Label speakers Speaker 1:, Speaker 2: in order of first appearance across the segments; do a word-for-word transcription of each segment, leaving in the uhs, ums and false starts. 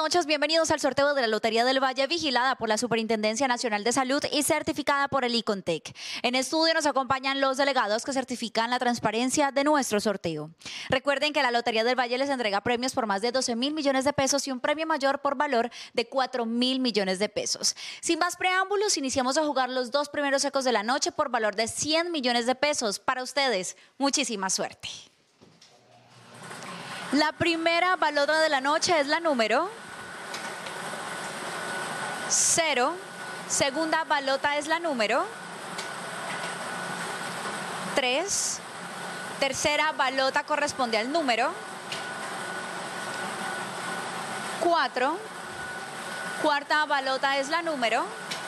Speaker 1: noches, bienvenidos al sorteo de la Lotería del Valle, vigilada por la Superintendencia Nacional de Salud y certificada por el ICONTEC. En estudio nos acompañan los delegados que certifican la transparencia de nuestro sorteo. Recuerden que la Lotería del Valle les entrega premios por más de doce mil millones de pesos y un premio mayor por valor de cuatro mil millones de pesos. Sin más preámbulos, iniciamos a jugar los dos primeros secos de la noche por valor de cien millones de pesos. Para ustedes, muchísima suerte. La primera balota de la noche es la número cero. Segunda balota es la número tres. Tercera balota corresponde al número cuatro. Cuarta balota es la número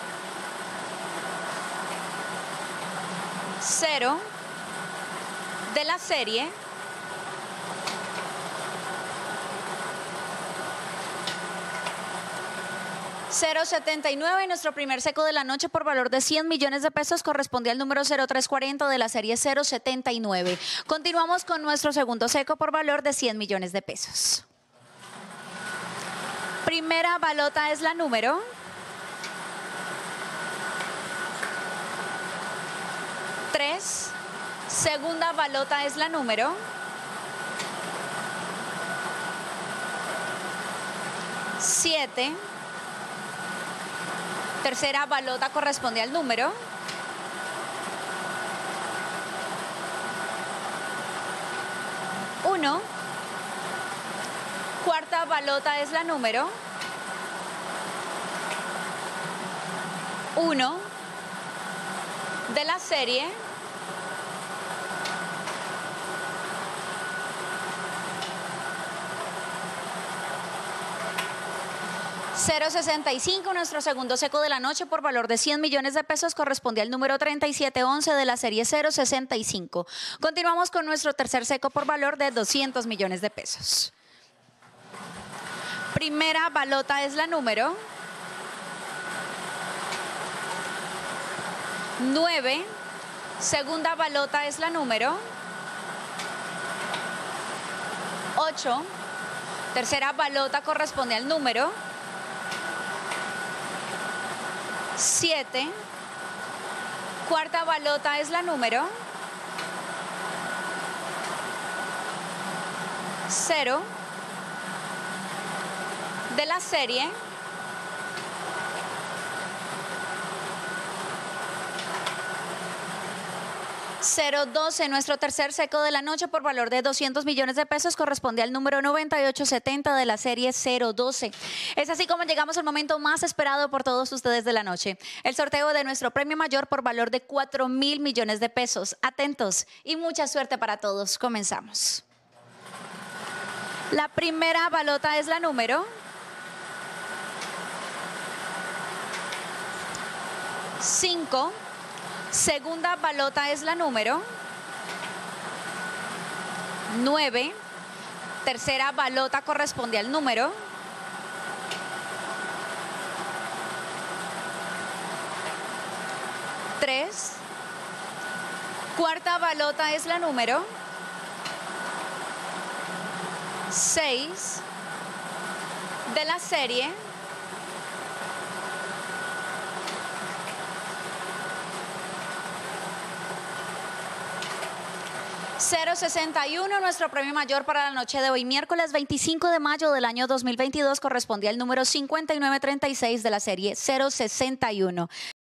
Speaker 1: cero de la serie cero setenta y nueve. Y nuestro primer seco de la noche por valor de cien millones de pesos corresponde al número cero tres cuarenta de la serie cero setenta y nueve. Continuamos con nuestro segundo seco por valor de cien millones de pesos. Primera balota es la número tres. Segunda balota es la número siete. Tercera balota corresponde al número uno. Cuarta balota es la número uno de la serie cero sesenta y cinco. Nuestro segundo seco de la noche por valor de cien millones de pesos corresponde al número treinta y siete once de la serie cero sesenta y cinco. Continuamos con nuestro tercer seco por valor de doscientos millones de pesos. Primera balota es la número nueve. Segunda balota es la número ocho. Tercera balota corresponde al número siete. Cuarta balota es la número cero de la serie cero doce. Nuestro tercer seco de la noche por valor de doscientos millones de pesos corresponde al número noventa y ocho setenta de la serie cero doce. Es así como llegamos al momento más esperado por todos ustedes de la noche, el sorteo de nuestro premio mayor por valor de cuatro mil millones de pesos. Atentos y mucha suerte para todos. Comenzamos. La primera balota es la número cinco. Segunda balota es la número nueve. Tercera balota corresponde al número tres. Cuarta balota es la número seis de la serie cero sesenta y uno. Nuestro premio mayor para la noche de hoy, miércoles veinticinco de mayo del año dos mil veintidós, corresponde al número cincuenta y nueve treinta y seis de la serie cero sesenta y uno.